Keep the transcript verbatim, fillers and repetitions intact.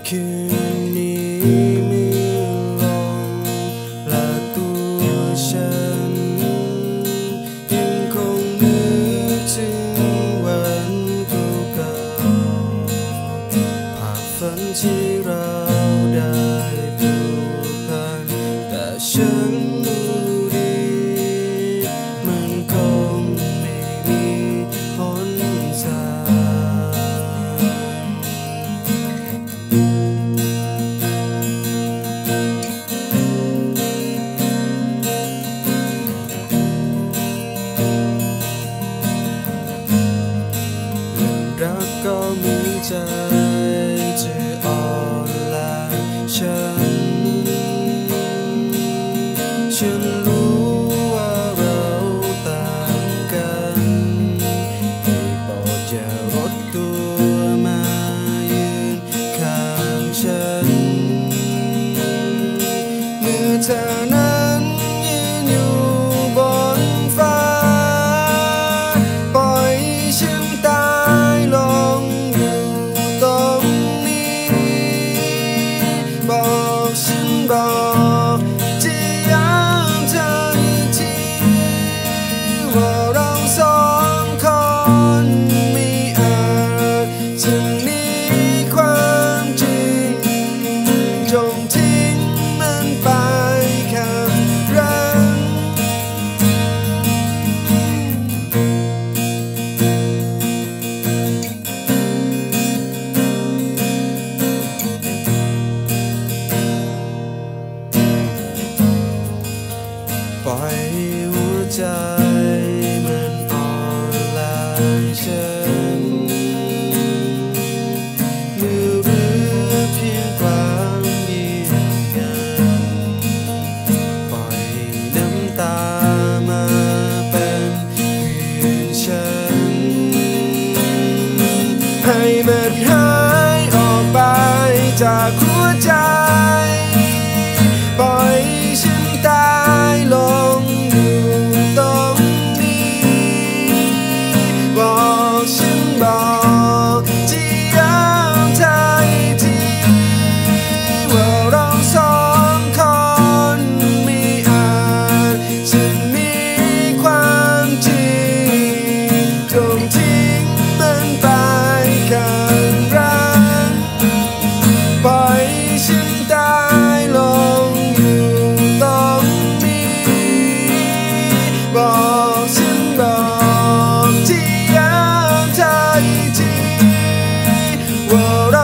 คืนนี้มืดลงและตัวฉันยังคงนึกถึงวันเก่าๆภาพฝันที่เราได้ผูกพันแต่ฉันรู้ดีมันคงไม่มีหนทางรักก็เหมือนใจจะอ่อนล้าฉันฉันรู้ว่าเราต่างกันได้โปรดอย่ารดตัวมายืนข้างฉันเมื่อเธอนั้นยืนอยู่บนฟ้าปล่อยฉันตายลงอยู่ตรงนี้บอกฉันบอกที่ยังเธออีกทีว่าเราสองคนไม่อาจจะหนีความจริงจงทิ้งมันไปข้างหลังปล่อยหัวใจมันอ่อนล้าฉันเมื่อเหลือเพียงความยืนยันปล่อยน้ำตามาเป็นเพื่อนฉันให้มันหายออกไปจากหัวใจปล่อยฉันตายลงอยู่ตรงนี้บอกฉันบอกที่ยังเธออีกทีว่าเราสองคนไม่อาจจะมีความจริงจงทิ้งมันไปข้างหลังปล่อยฉันตายลงอยู่ตรงนี้บอกฉันบอกที่ยังเธออีกทีว่า